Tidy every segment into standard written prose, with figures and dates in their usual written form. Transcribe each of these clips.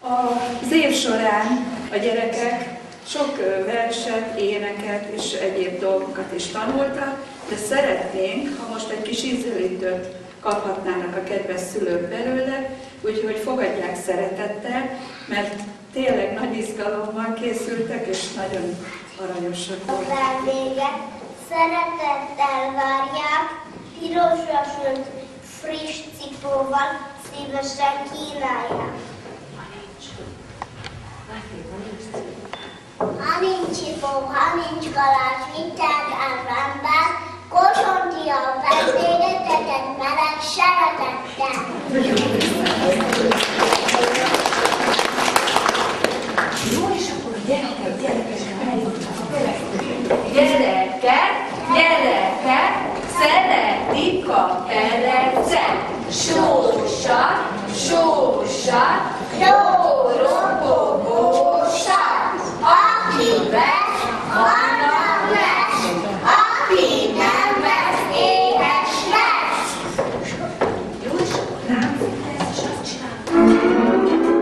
Az év során a gyerekek sok verset, éneket és egyéb dolgokat is tanultak, de szeretnénk, ha most egy kis ízlőítőt kaphatnának a kedves szülők belőle, úgyhogy fogadják szeretettel, mert tényleg nagy izgalommal készültek, és nagyon aranyosak voltak. A vendégek szeretettel várják, pirosra sült friss cipóval szívesen kínálják. Ha nincs cipó, ha nincs kalács, viccák ábrambár, kosonti a vendégeteket meleg szeretettel. Jó, és akkor a gyerekek eljutnak a következő. Gyerekek, szeretik a perecet. Sósat, robogósat. Akivel vannak lesz, aki nem vesz, éhes lesz. Jó, és akkor rám figyelsz, és azt csinálod.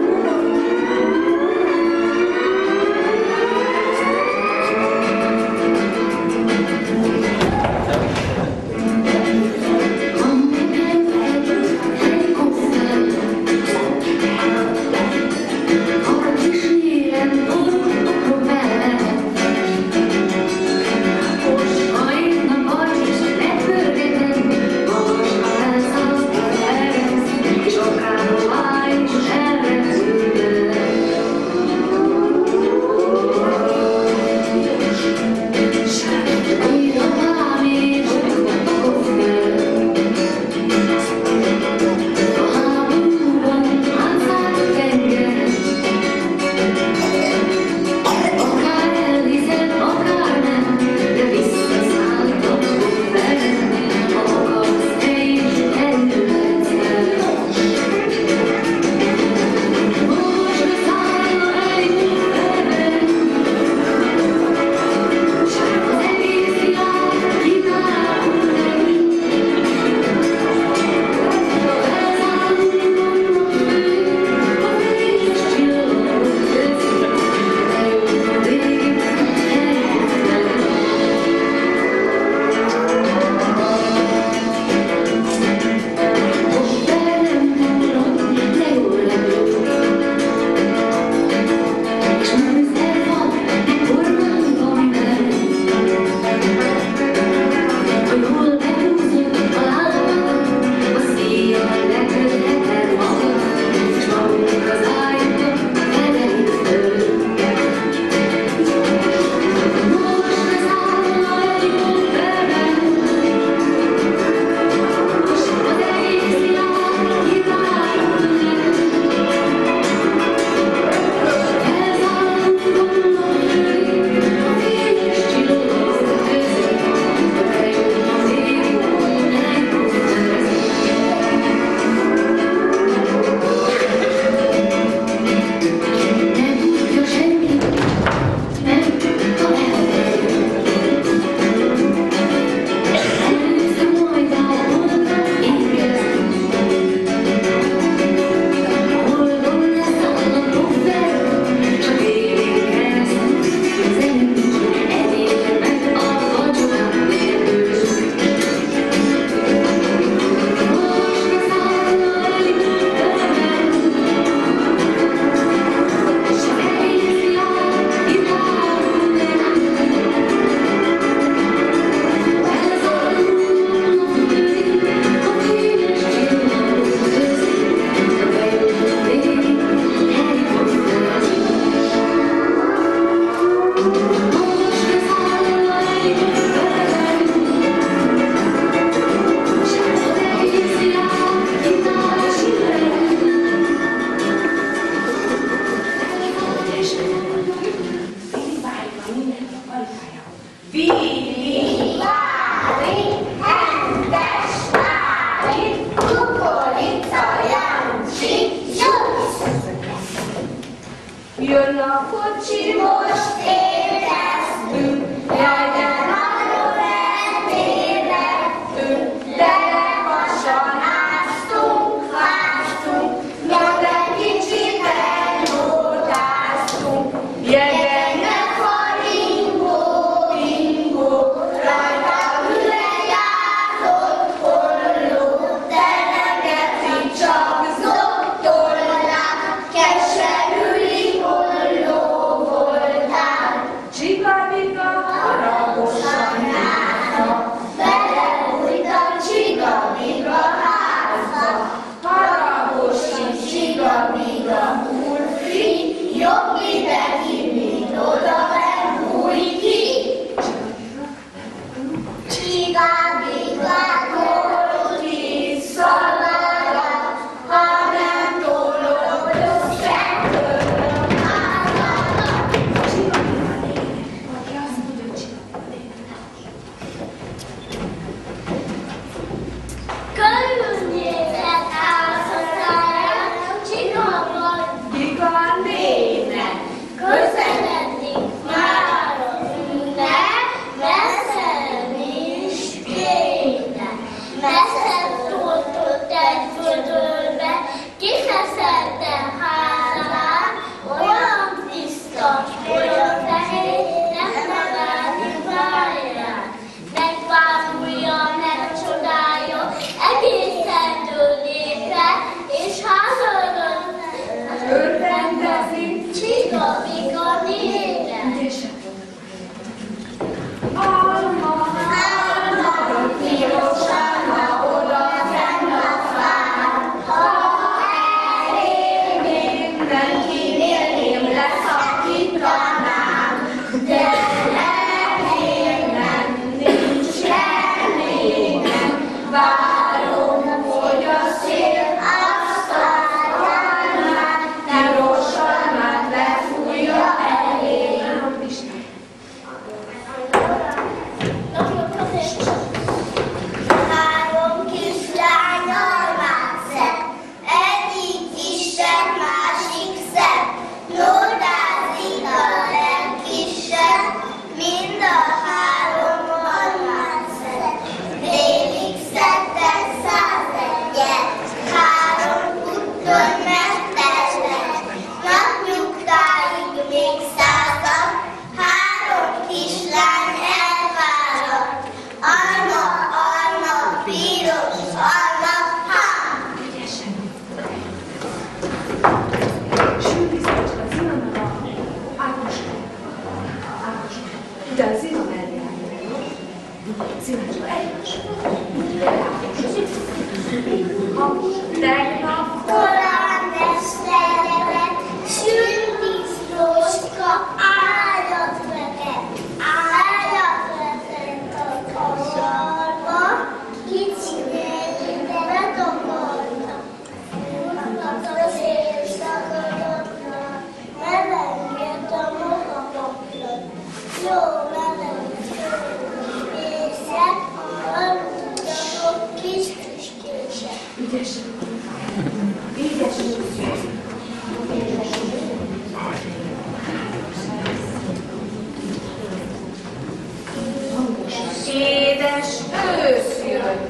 Jön a kocsi, most érkeztünk, jaj, de nagyon eltévedtünk, de lemasa áztunk, no de kicsit elmondtunk. messzebb túltott egy vödörbe, kiszeszedtem házán, olyan tiszta, olyan fehér, nem megállni várját. Megvárulja, megcsodálja, egészen dőlétre, és házadon örvendezik, csiga-viga négyre. Alma, pirosan, oda fenn a fán, ha elég mindenkinél én leszakítanám, de elér nem, nincs elég nem, várom, hogy a szél azt állnám, nem rosszalmát lefújja elég. Három kislány almát szed, egyik kisebb, másik szebb, nódázik a legkisebb, mind a három almát szed. Délig szedtek 101-et, három úton megteltek, napnyugtáig még 100-at, három kislány elvárat. Alma, alma, piros, alma, ha! Utána Zina mellé állja. Zinásba egymásra. Tegnap korán esztelevett, sült vízrózska, állatvetett a kavarba, kicsinél mindenet akarta. Fülkat a szél szakadotna, melengett a mohapapra, jó melengett észre, aludjatok kis tüskések. Ügyesen. Ügyesen. Édes ősz jön,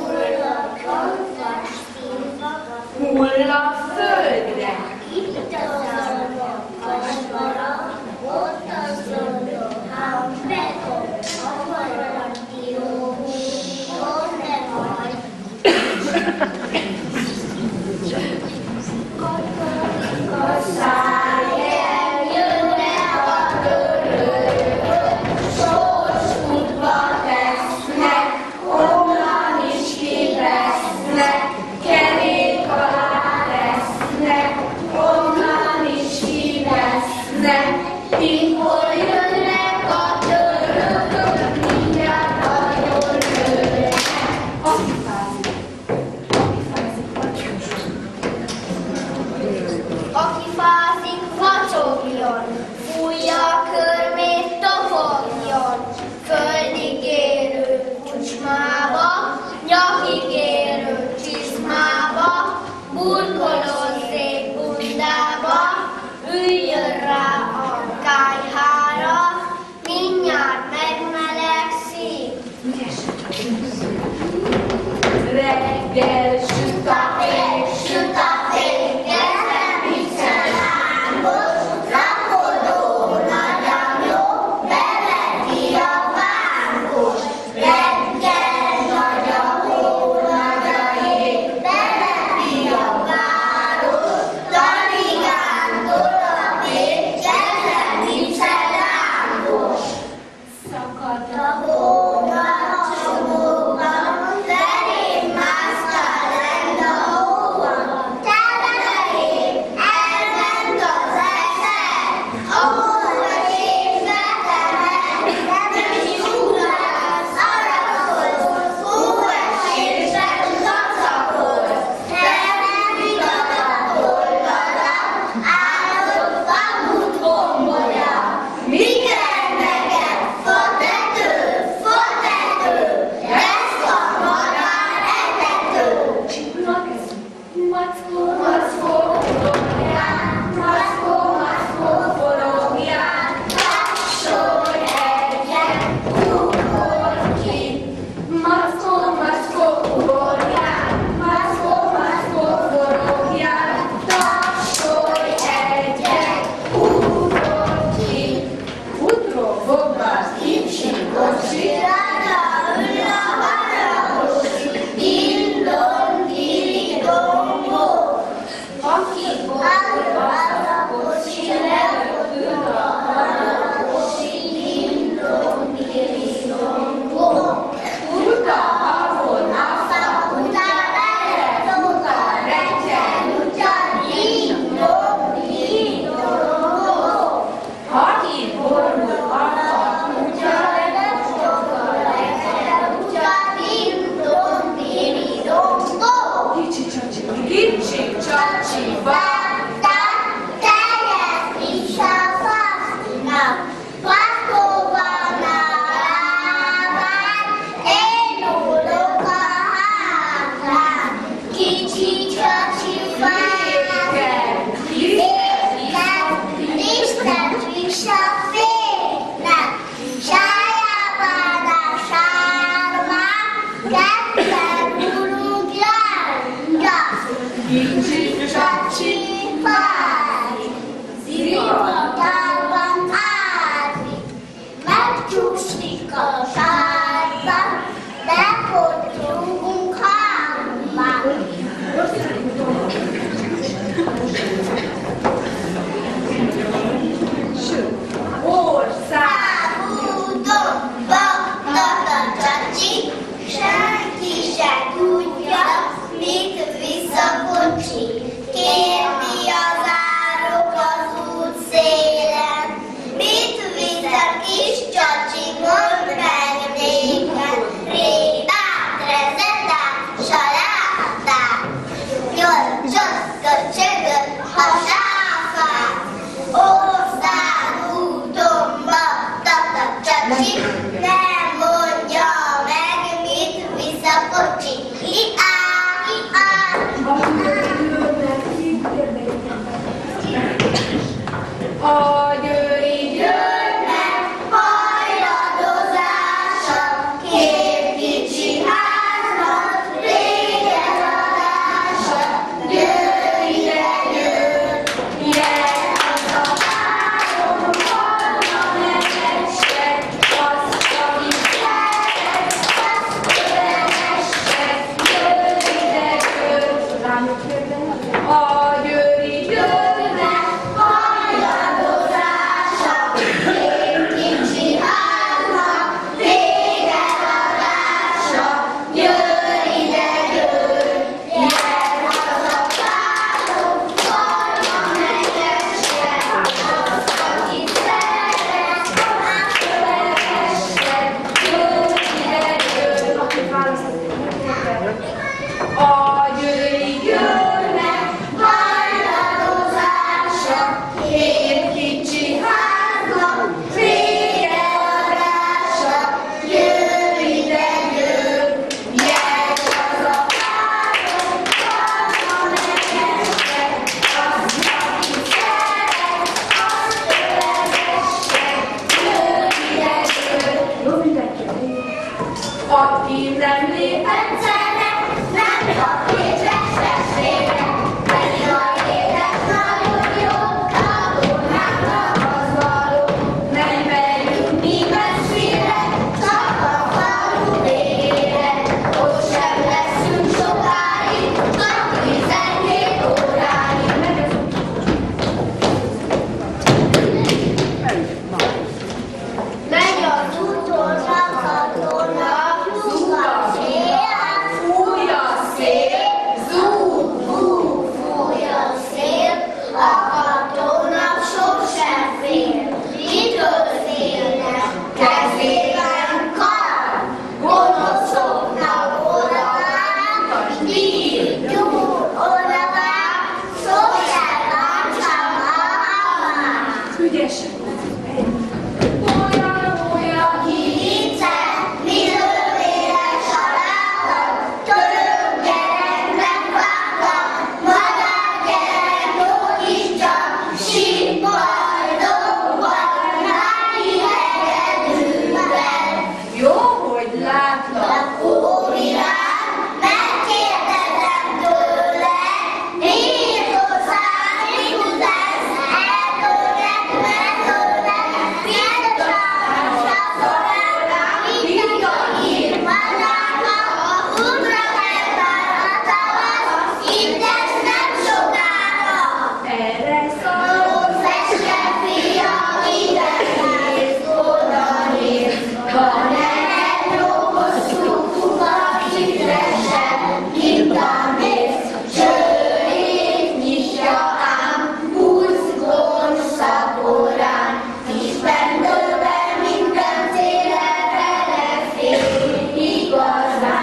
hull a földre. Itt az alma kasvara, ott az zöldökhám, megom a maradni jó, ott ne vagy. Katolik a szájjel, jönne a törők, sorsfutva tesznek, onnan is kivesznek, kerék alá tesznek, onnan is kivesznek, hol jönnek a törőkök, mindjárt nagyon lőnek. Aki fázik, vacogjon, fújja a körmét, tofogjon, földig érő csúcsmába, nyakig érő csizmába, burkolozzék bundába, üljön rá a kályhára, mindjárt megmelegszik. Reggel süt a Süt a fény, kezdem hiszen lángos, rakodó nagyon jó, beveti a vángos. Reggel nagy a hó, nagy a jég, beveti a város, taligán a pék, kezdem hiszen lángos. Szakad a hó, a csomóban, felém mászkál Kicsi csacsi fázik, zivatarban ázik, megcsúszik a sárba, bepottyogunk háromba. Országúton baktat a csacsi, senki se tudja, mit visz a kocsi. Kérdi az árok az út szélen, mit visz a kis csacsi, mondd meg nékem. Rébát, rezetát, salátát, nyolcsot, köcsögöt, hasáfát. Országúton baktat a csacsi, nem mondja meg, mit visz a kocsi. A Győri Györgynek hajladozása, két kicsi háznak régen adása. Győr ide, győr, gyere haza, három halma nevessek, azt, amit szeretsz, azt kövessek. Győr ide, Győr. A Győri Györgynek hajladozása, két kicsi háznak régen adása. Győr ide, győr, gyere haza, három halma nevessek, azt, akit szeretsz, azt kövessek. Győr ide, Győr. A Győri Györgynek hajladozása, két kicsi háznak régen adása. Győr ide, győr, gyere haza, három halma nevessek, azt, akit szeretsz, azt kövessek. Győr ide, győr. aki nem lép Egyszerre nem kap kétségfeszére, pedig a élet nagyon jó, tanulnánkra az való. Nem megyünk mi messzire, csak a falu végére, ott sem leszünk sokáig, csak 12 óráig. Megy az úton, szakadónak, zúg a szél, fúj a szél, zúg, fúj, fúj a szél, akadónak sosem fél. Mitől félnek? Kezében kar, gonoszoknak odavág, bír, gyúr, odavág, sosem bántsam a havát. ügyesen. Olyan híce, mitől éles a lábad, török gyereknek vágtak, madár gyerek módiscsak, síppal, dobbal, nádi hegedűvel. Jó, hogy látlak. Óvilág, megkérdezem tőle, miért hozzám, mit utálsz, eltörnek, megtörnek, fiatalság, szakorán, minden ír, madáka, a útra elvár a tavasz, itt ez nem sokára. Erre szól. Lófeske fia, ide néz, oda néz, van egy jó hosszú kuka, hidresebb, mint a mész. Sörét nyitja ám, buzgón szaporán, kis pendőben mindenféle belefér, igazán.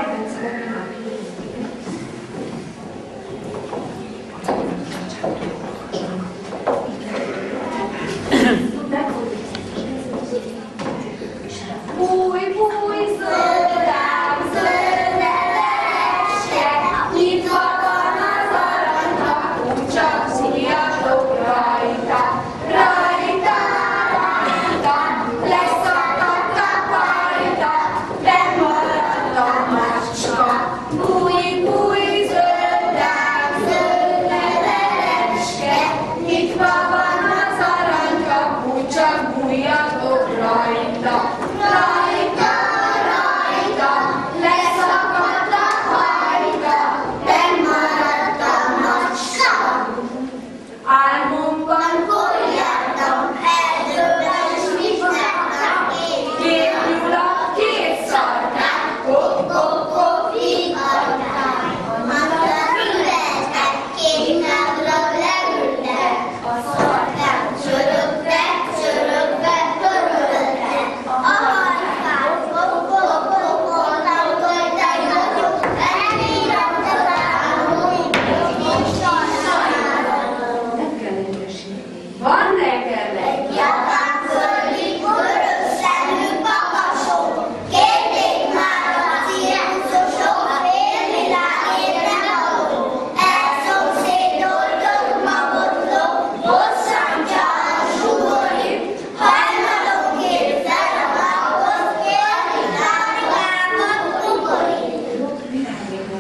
Búj, búj, Zöldám, zölde leesek, nyitva van az aranykapunk, csak szújjatok rajta, rajta, rajta, leszakadt a pajta, bemaradt a macska. Búj, búj, zöldám,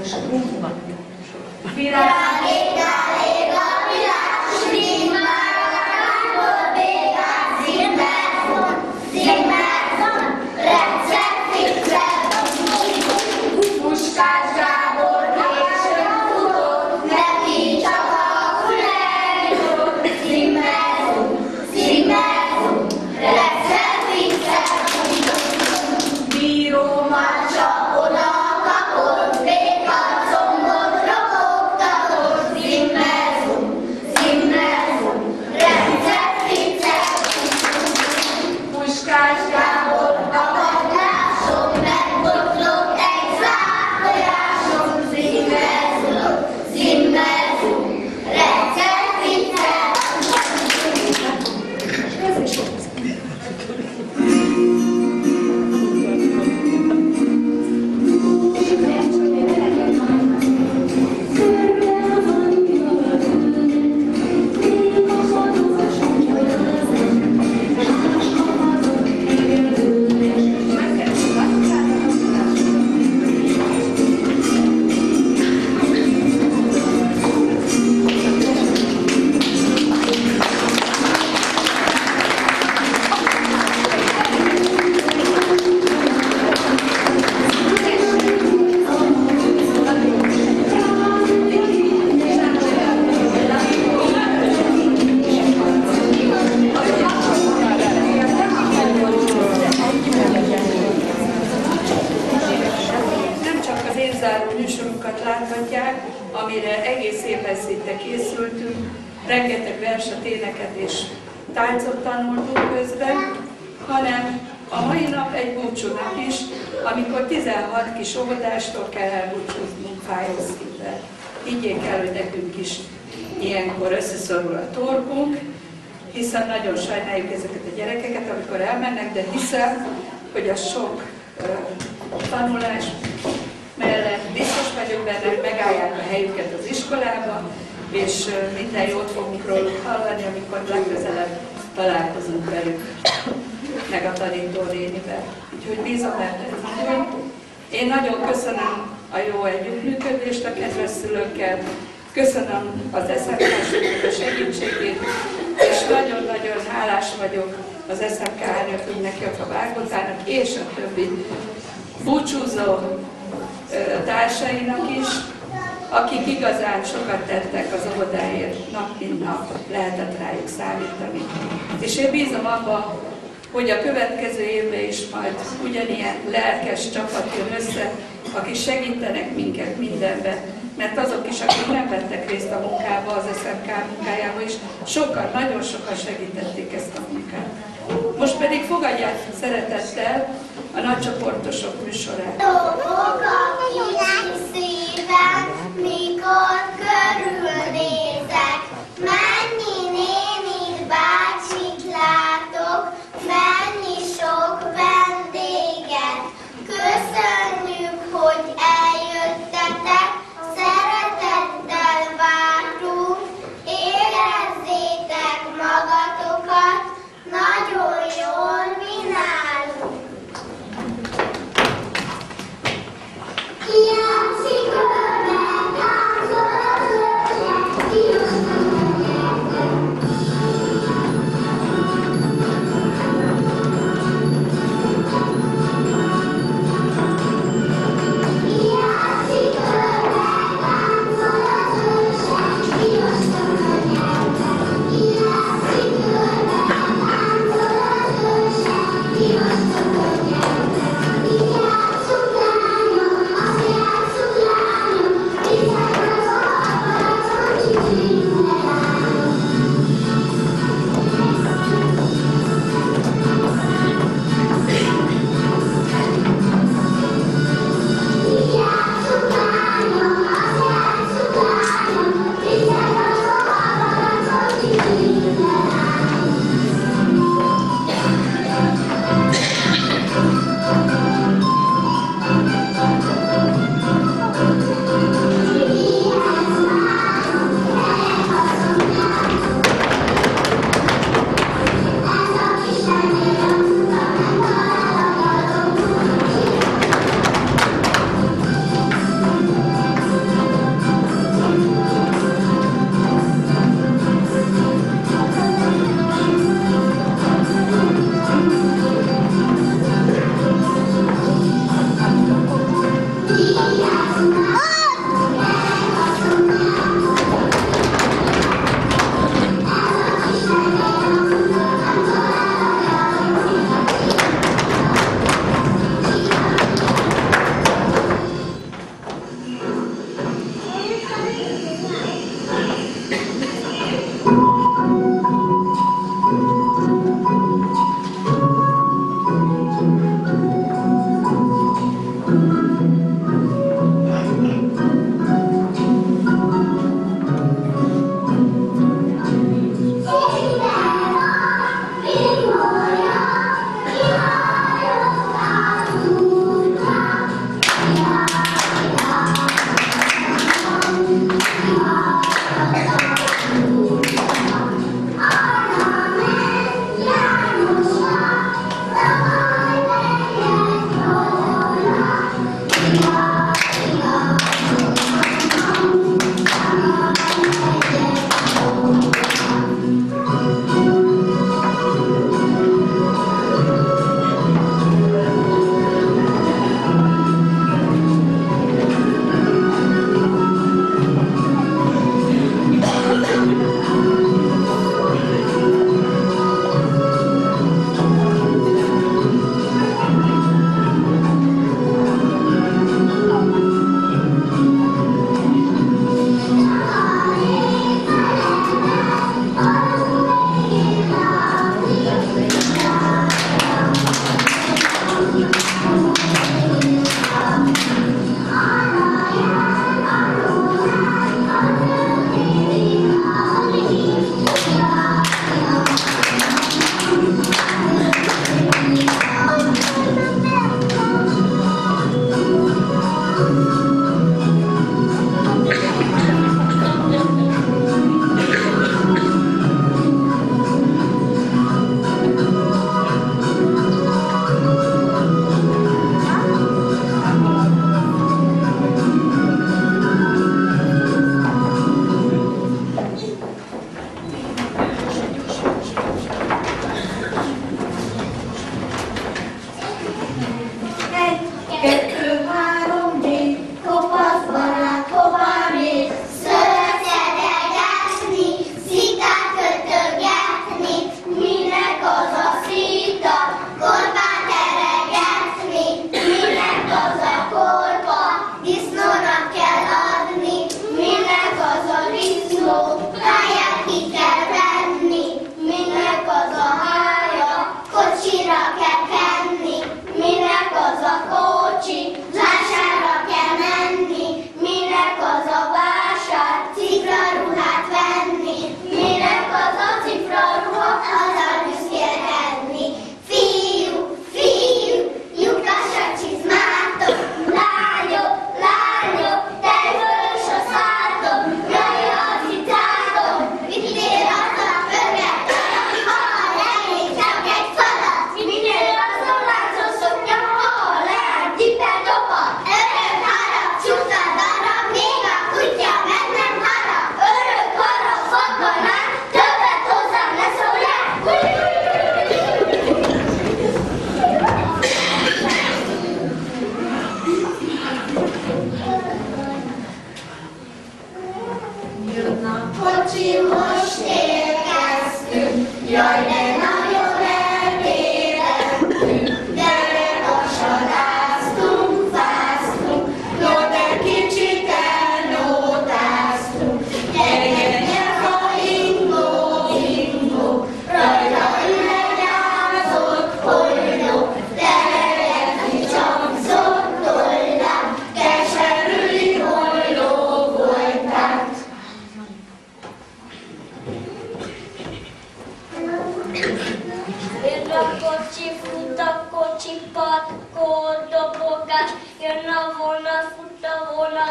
hangosabban. Úgy van. amire egész évben szinte készültünk, rengeteg verset, éneket és táncot tanultunk közben, hanem a mai nap egy búcsúnap is, amikor 16 kis óvodástól kell elbúcsúznunk fájó szívvel. Higgyék el, hogy nekünk is ilyenkor összeszorul a torkunk, hiszen nagyon sajnáljuk ezeket a gyerekeket, amikor elmennek, de hiszem, hogy a sok tanulás mellett biztos vagyok benne, hogy megállják a helyüket az iskolába, és minden jót fogunk róluk hallani, amikor legközelebb találkozunk velük, meg a tanító nénivel. Úgyhogy bízom ebben. Én nagyon köszönöm a jó együttműködést a kedves szülőkkel, köszönöm az SMK-soknak a segítségét, és nagyon-nagyon hálás vagyok az SMK elnökünknek, Jakab Ágotának és a többi búcsúzó társainak is, akik igazán sokat tettek az óvodáért, nap mint nap lehetett rájuk számítani. És én bízom abba, hogy a következő évben is majd ugyanilyen lelkes csapat jön össze, akik segítenek minket mindenben, mert azok is, akik nem vettek részt a munkába, az SMK munkájába is, sokan, nagyon sokan segítették ezt a munkát. Most pedig fogadják szeretettel a nagycsoportosok műsorát. Dobog a kis szívem, mikor körülnézek, mennyi nénit, bácsit látok, mennyi sok vendéget. Köszönjük, hogy eljöttetek, szeretettel vártunk, érezzétek magatokat, nagyon jól mi nálunk. Játszik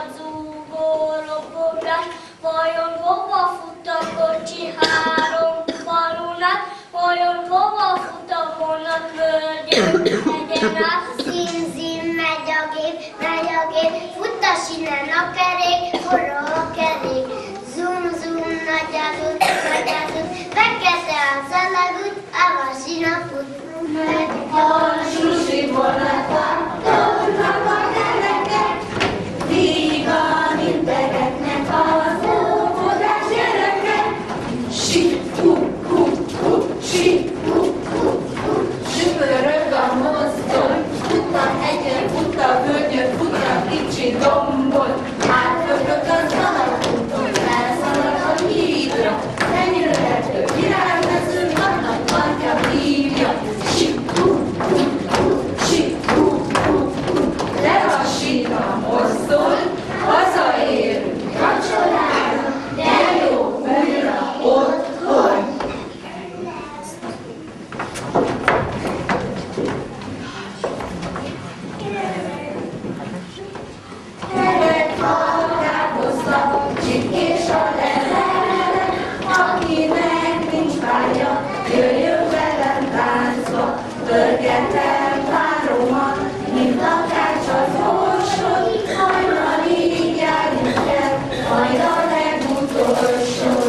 zúgó lopogás, vajon hova fut a kocsi három falunát, vajon hova fut a vonat völgyön hegyen át. Zin-zin megy a gép, futtas innen a kerék, forró a kerék. Zum-zum nagy az út, fekete az alagút, a vasinapút. Megy a susi vonatban, tolnak a gyerekek, vígan integetnek az óvodás gyerekek. Süpörög a mozdony, fut a hegyen, fut a völgyön, fut a kicsi dombon, átpörög az alagúton, felszalad a hídra, fenyőrető virágmező, annak partja hívja. Lelassít a mozdony, hazaérünk vacsorára, de jó újra otthon. Kerek halkákoztak, csipkés a levele, akinek nincs párja, jöjjön velem táncba, pörgetem váromat, mint a kács az orsod, hajnalig járjunk el, majd a legutolsó.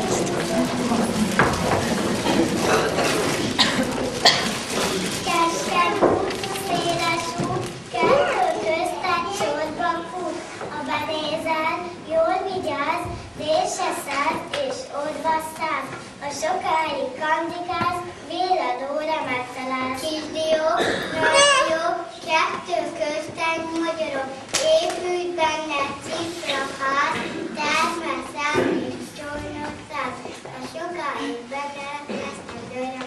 Keskeny út, széles út, kettő közt egy sorba fut. Ha benézel, jól vigyázz, és eszel, és odvasszál. Ha sokáig kandikáz, véladóra megtalál. Kisdiók, nagydiók, kettő közt egy magyarok, épült benne cifraház, termeszem és csónok száz. Ha sokáig bekezdesz, döröm.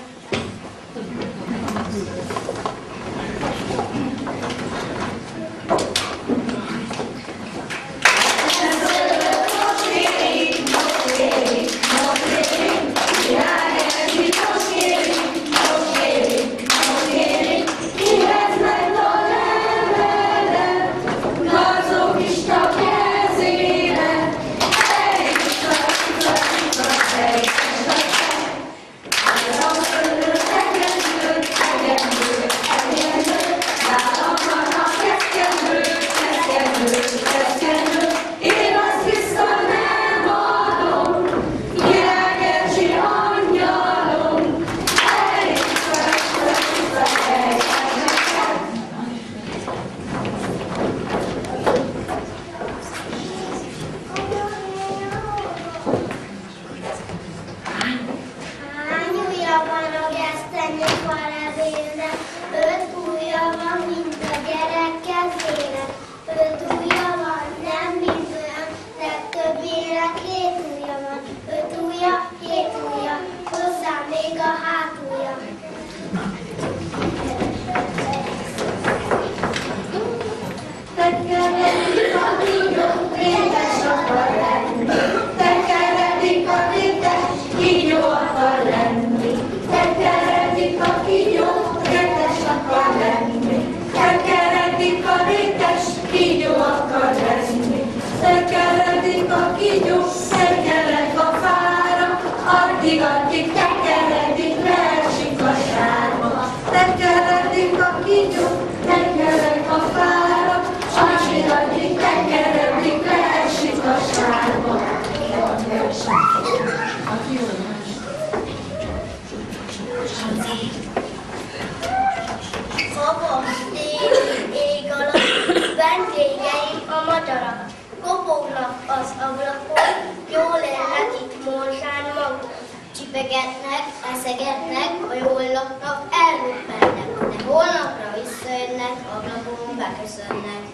Addig tekeredik, leesik a sárba. Tekeredik a kígyó, tekerek a fára, addig tekeredik, leesik a sárba. Havas téli ég alatt, vendégeim a madarak. Kopognak az ablakon, jól élnek itt morzsán maguk. Csipegetnek, eszegetnek, ha jól laknak, elruppennek, de holnapra visszajönnek, ablakon beköszönnek.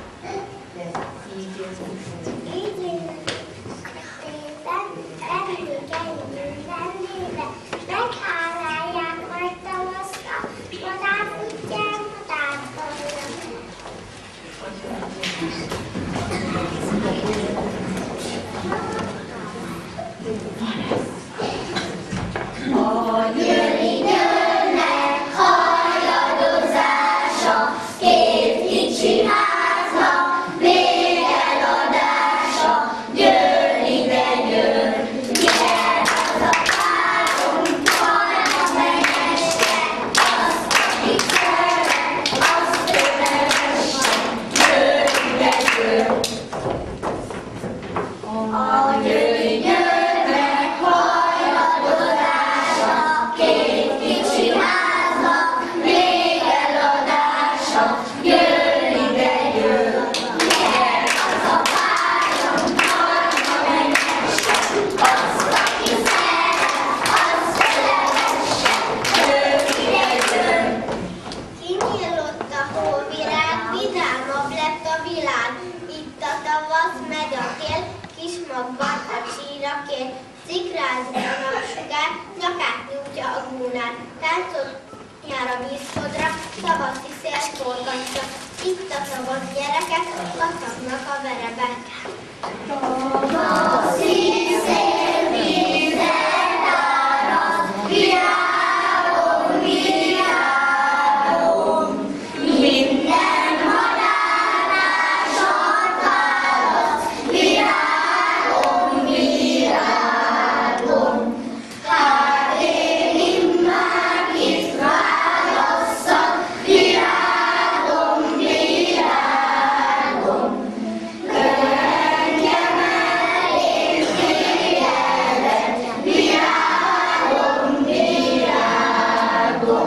Meghálálják majd tavaszra, madárfutján, madárfalnak. A jönnek hajadozása, két kicsi háznak, még el magban a csírakért, szikrázva a napsugár, nyakát nyújtja a gúnán, táncot jár a vízsodra, tavaszi szél forgatja, itt a tavasz gyerekek, laknak a vereben. Tavaszi szél vizet áraz, virágom, virágom, minden halálnál sarkálasz, virágom, virágom. Hát én immár itt válasszak, virágom, virágom. Engem elég tégedet, virágom, virágom.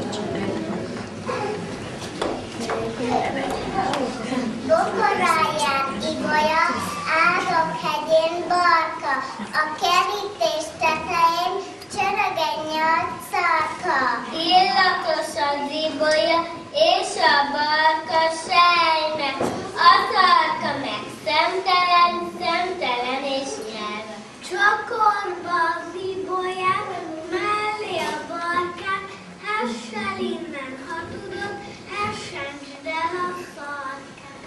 Bokoráját ibolya, áldok hegyén barka, a kerítés tetején csörög egy nyalt szarka. Illatos az ibolya, és a barka sejme, a szarka meg szemtelen, szemtelen és nyelve. Csokorba az ibolyát, mellé a barkát, hessel innen, ha tudod, hessensd el a szarkát.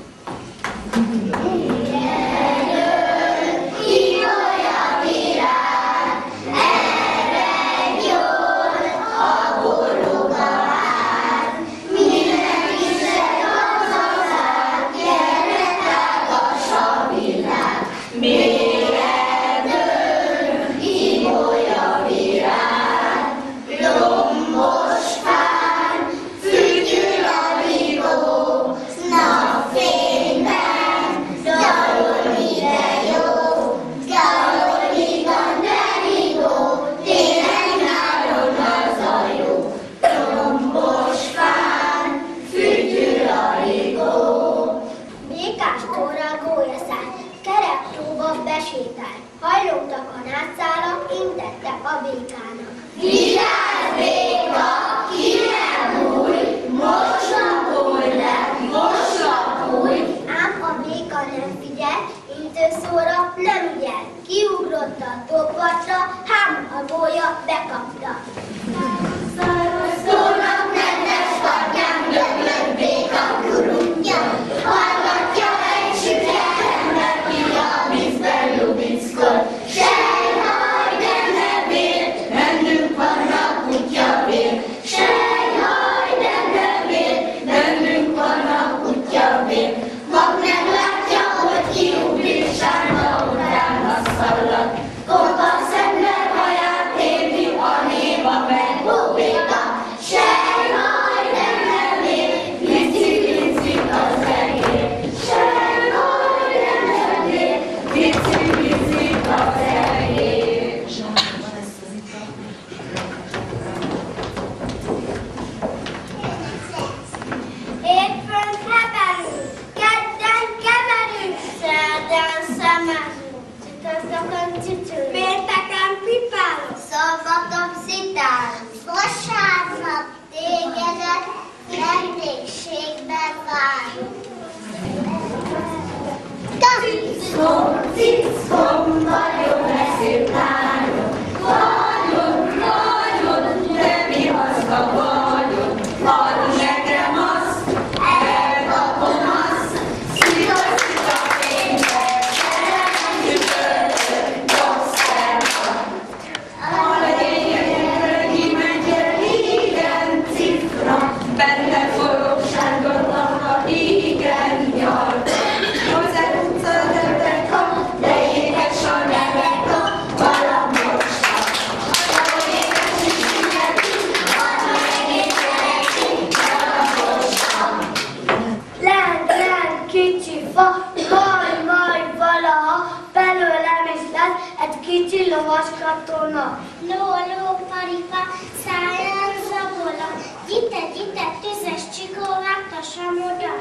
Ibolya virág, erre jól a borogalád, mindenki se hazazád, gyere tágas a világ. Mélyedől ibolya virág, lombos fán, fütyül a vigó, napfényben, dalol ide jó, dalolik a derigó, tényleg nyáron az a jó. Lombos fán, fütyül a vigó. Békás tóra gólyaszál, kerek tóba besétál, hajlódtak a nátszálak, intettek a békának. Vigyázz, béka, ki nem bújj, most lapulj le, most lapulj. Ám a béka nem figyel, intőszóra nem ügyel, kiugrott a tópartra, hám a gólya bekapta. Szólnak nedves partján, döglött béka kurutja, hallgatja egy süket ember, ki a vízben lubickod. Sejhaj, de ne vér, bennünk van a kutyavér. Sejhaj, de ne vér, bennünk van a kutyavér. Mag meglátja, hogy kiugrik, sárga utána szalad. Kopasz ember haját éri, a néva meg bóbéka. Sejhaj, de ne vér, vici-vici az egér. Sejhaj, de ne vér, vici-vici az egér. Hétfőn heverünk, kedden keverünk, szerdán szemezünk, csütörtökön csücsülünk, pénteken pipálunk, szombaton szitálunk, vasárnap tégedet vendégségben várunk. Cickom, cickom, nagyon eszébb lányom, nagyon, nagyon, de mi haszna vagyok, add nekem azt, elkapom azt, szita-szita péntek, szerelem csütörtök, dobszerva. A lényegi mennyel igen cifra, benne forog sárgatnak, igen nyart. Hozzá utcatetek, de éges a nevek, valamosta. A éges is nekünk, adna egésznek, valamosta. Lent, lent, kicsi fa, majd valaha, belőlem is lesz egy kicsi lovas katona. Ló, paripa, szálljon zabola, gyite, tüzes csikó, vágtassam oda.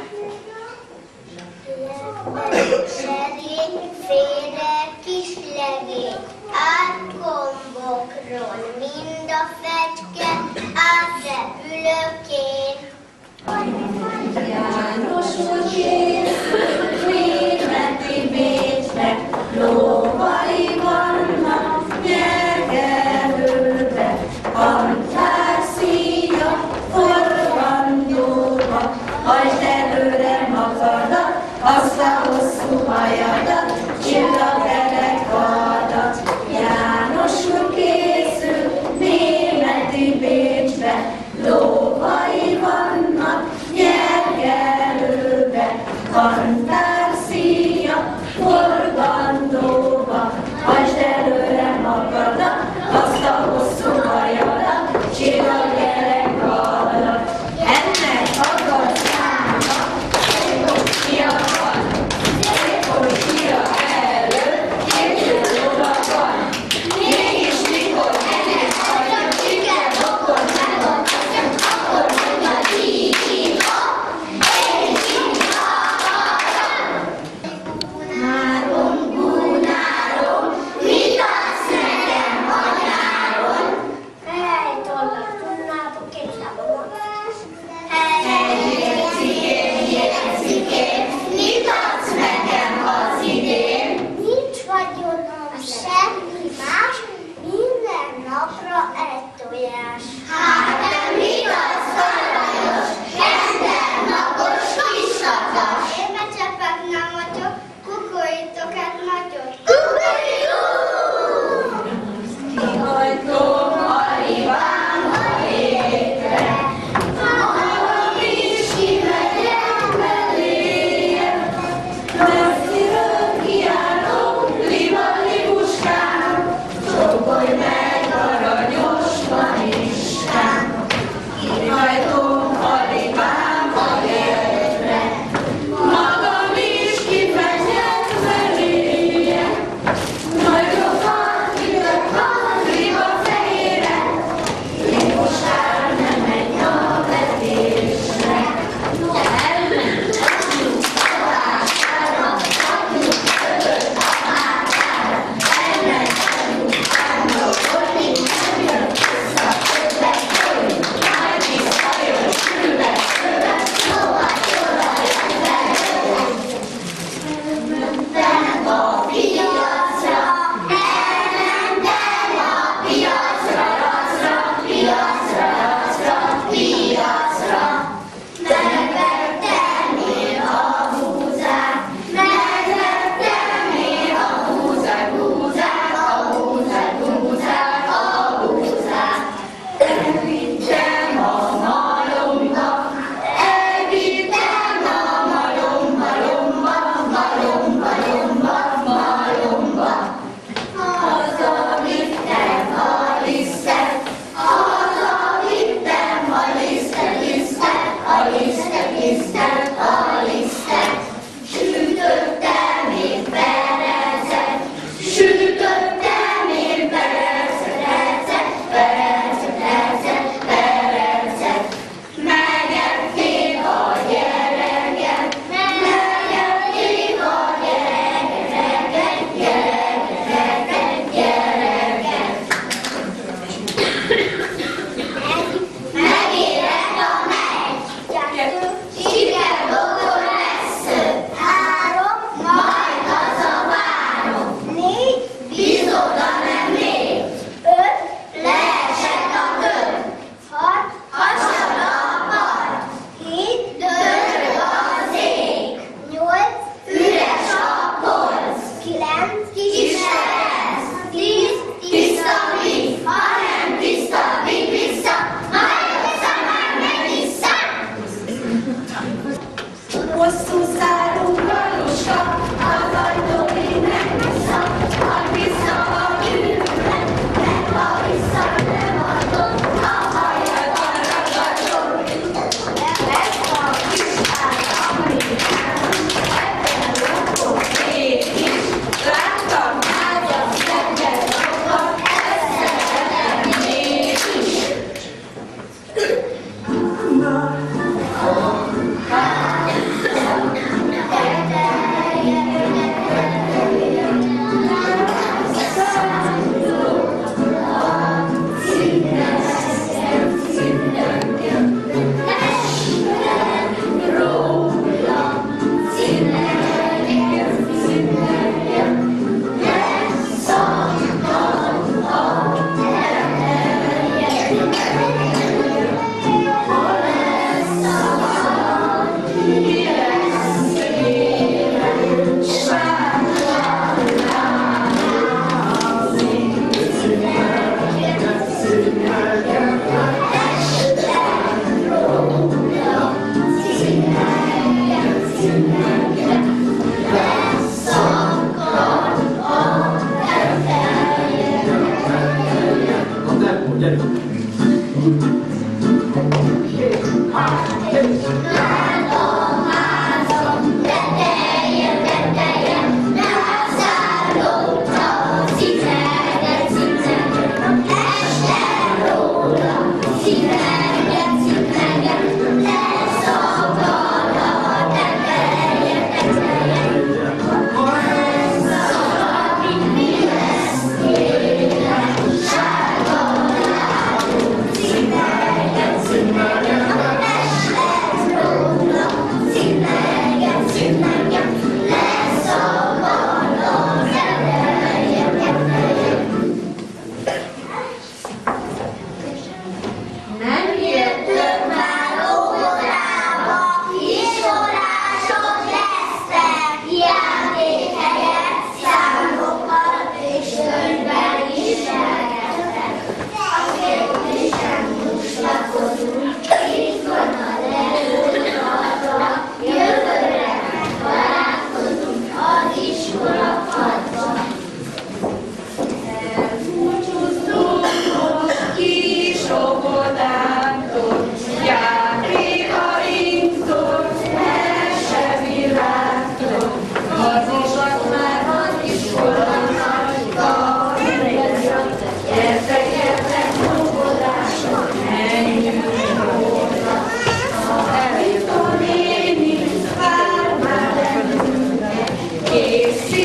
Serény, félre, kis legény, átkombokról mind a fecske, átrepülök én. János, hogy készül, Bécsbe, ló.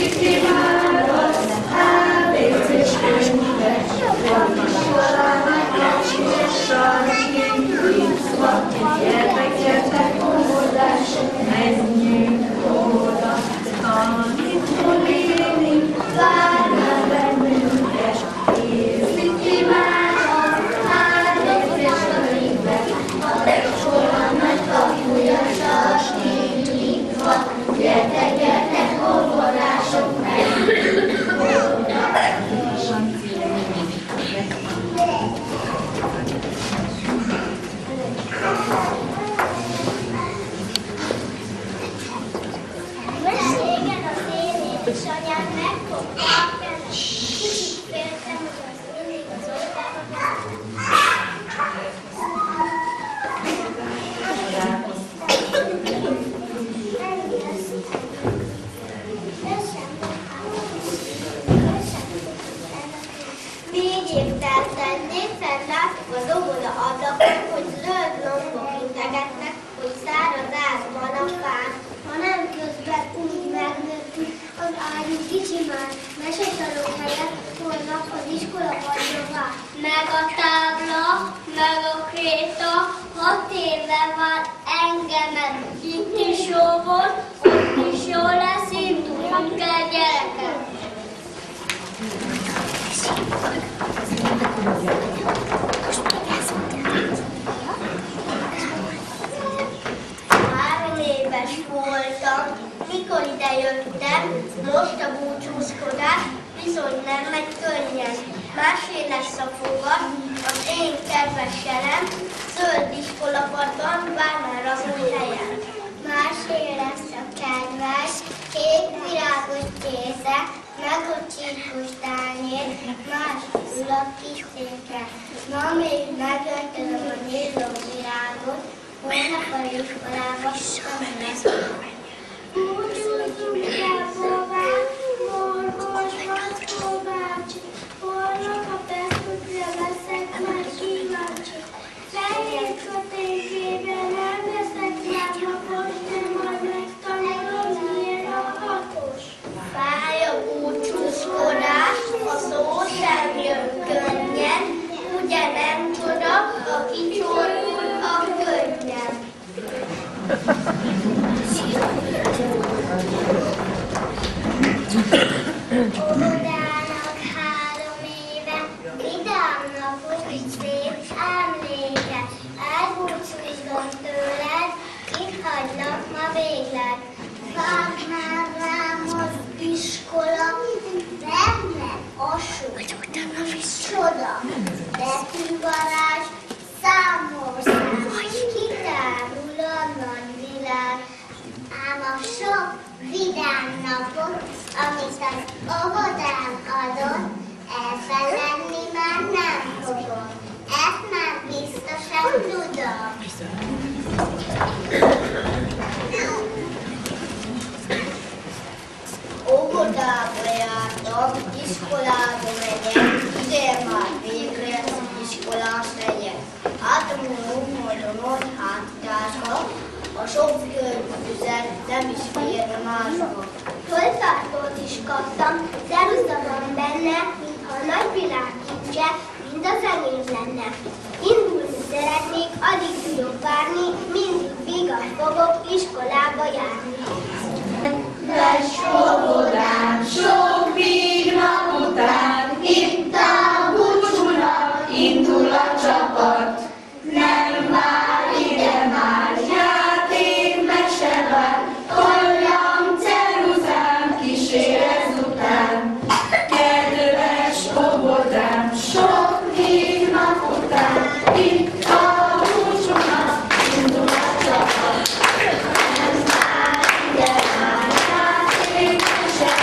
Indul a csapat,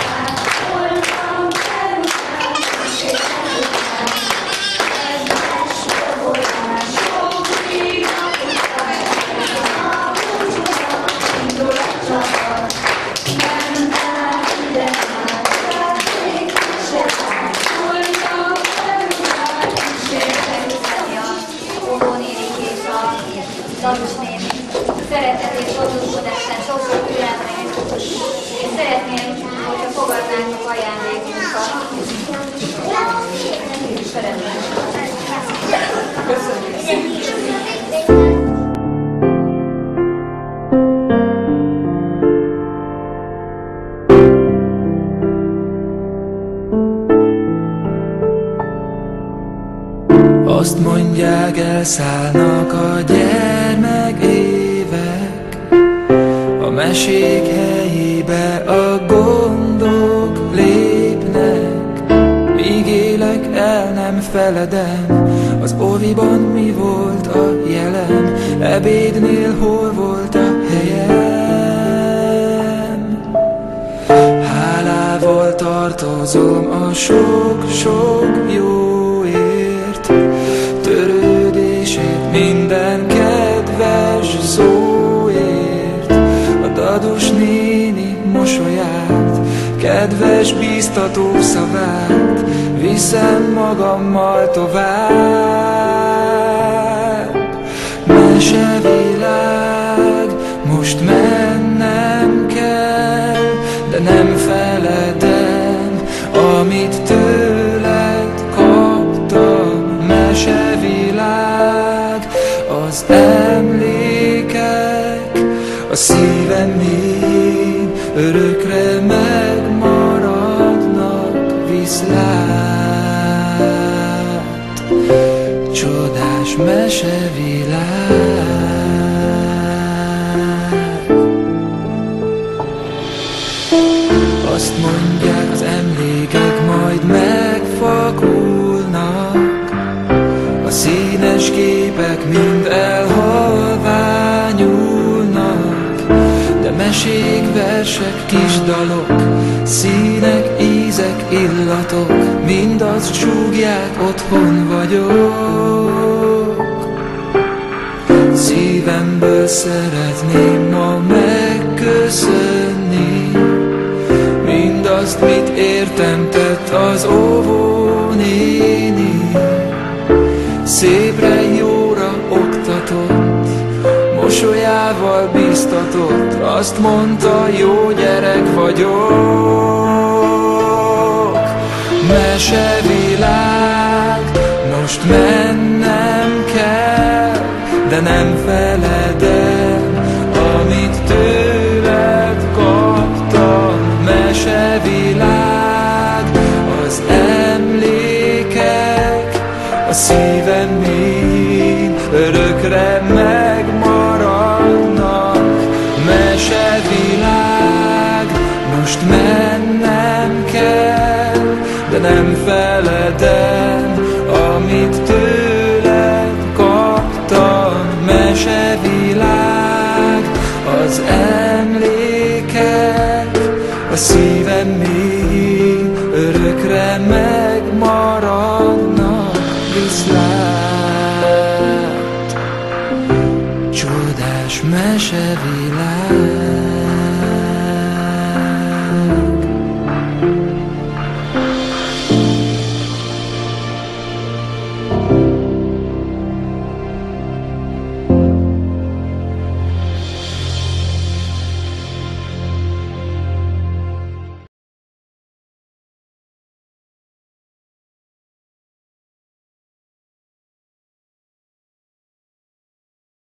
ajándékunk Köszönjük szépen! Azt mondják, elszállnak a gyermek évek, a mesék helyébe a gondok lépnek. Míg élek, el nem feledem, az óviban mi volt a jelem, ebédnél hol volt a helyem. Hálával tartozom a sok-sok jóért, törődését, minden kedves szóért, a dadus néni mosolyát, kedves bíztató szavát viszem magammal tovább. Mesevilág, most mennem kell, de nem feledem, amit tőled kaptam. Mesevilág, az emlékek a szívem mélyén örökre megmaradnak. Viszlát, csodás mesevilág. Azt mondják, az emlékek majd megfakulnak, a színes képek mind elhalványulnak, de mesék, versek, kis dalok, színek, ízek, illatok, mind azt súgják, otthon vagyok. Szívemből szeretném ma megköszönni mindazt, mit értem tett az óvónéni. Szépre, jóra oktatott, mosolyával bíztatott, azt mondta, jó gyerek vagyok. Mesevilág, most mennem kell, de nem feledem, amit tőled kaptam. Mesevilág, az emlékek a szívem mélyén örökre megmaradnak. Mesevilág, most mennem kell, de nem feledem, amit tőled kaptam. Mesevilág, az emlékek a szívem mélyén örökre megmarad.